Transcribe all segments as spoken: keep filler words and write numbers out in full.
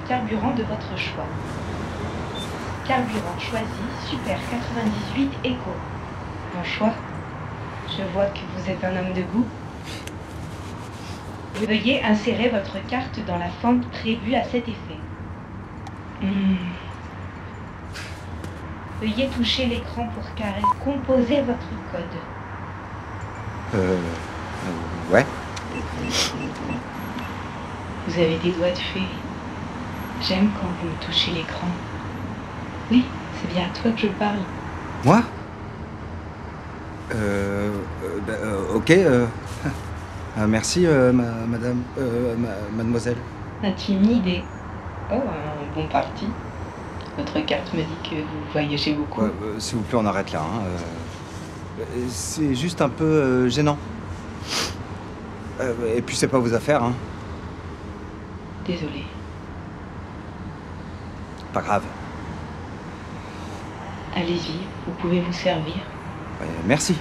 carburant de votre choix. Carburant choisi, Super quatre-vingt-dix-huit Eco. Bon choix. Je vois que vous êtes un homme de goût. Veuillez insérer votre carte dans la fente prévue à cet effet. Mmh. Veuillez toucher l'écran pour carré. Composez votre code. Euh... euh ouais. Vous avez des doigts de fée. J'aime quand vous me touchez l'écran. Oui, c'est bien à toi que je parle. Moi? Euh... euh, bah, euh ok, euh... euh merci, euh, ma, madame... Euh, ma, mademoiselle. As-tu une idée? Oh, un bon parti. Votre carte me dit que vous voyagez beaucoup. Ouais, euh, s'il vous plaît, on arrête là. Hein. Euh, c'est juste un peu euh, gênant. Euh, et puis, c'est pas vos affaires. Hein. Désolée. Pas grave. Allez-y, vous pouvez vous servir. Ouais, merci.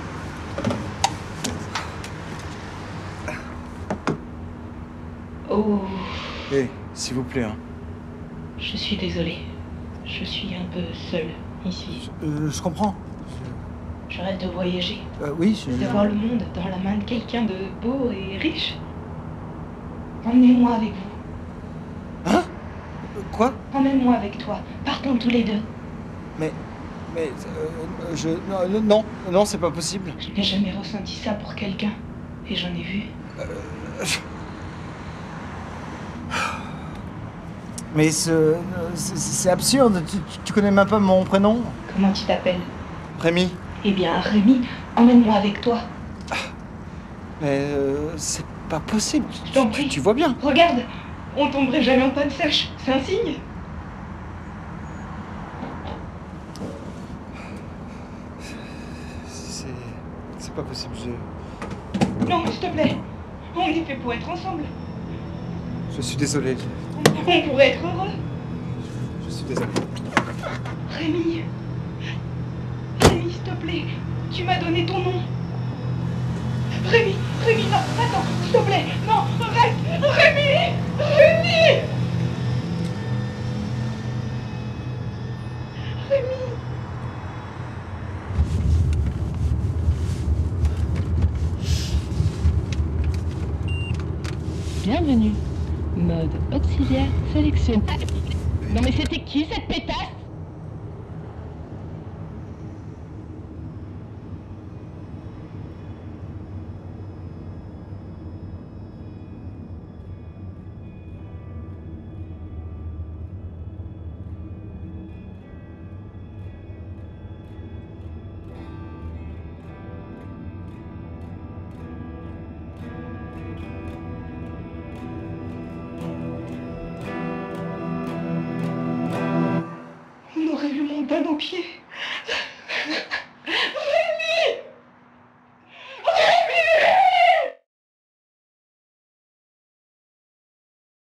Oh. Eh, hey, s'il vous plaît. Hein. Je suis désolée. Je suis un peu seule ici. Je, euh, je comprends. Je... je rêve de voyager. Euh, oui, je... De voir le monde dans la main de quelqu'un de beau et riche. Emmenez-moi avec vous. Hein? Quoi? Emmène-moi avec toi. Partons tous les deux. Mais... Mais... Euh, je... Non, non, non, c'est pas possible. Je n'ai jamais ressenti ça pour quelqu'un. Et j'en ai vu. Euh... Mais ce... c'est absurde. Tu, tu connais même pas mon prénom? Comment tu t'appelles? Rémi. Eh bien, Rémi, emmène-moi avec toi. Mais euh, c'est pas possible. Je t'en prie. Tu, tu vois bien. Regarde, on tomberait jamais en panne sèche. C'est un signe. C'est... c'est pas possible. Je... Non, s'il te plaît. On est fait pour être ensemble. Je suis désolé. On pourrait être heureux. Je, je suis désolé. Rémi. Rémi, s'il te plaît. Tu m'as donné ton nom. Rémi, Rémi, non, attends, s'il te plaît. Non, reste. Rémi. Rémi. Rémi. Bienvenue. Mode auxiliaire sélectionné. Non mais c'était qui cette pétasse? On aurait eu mon bain aux pieds.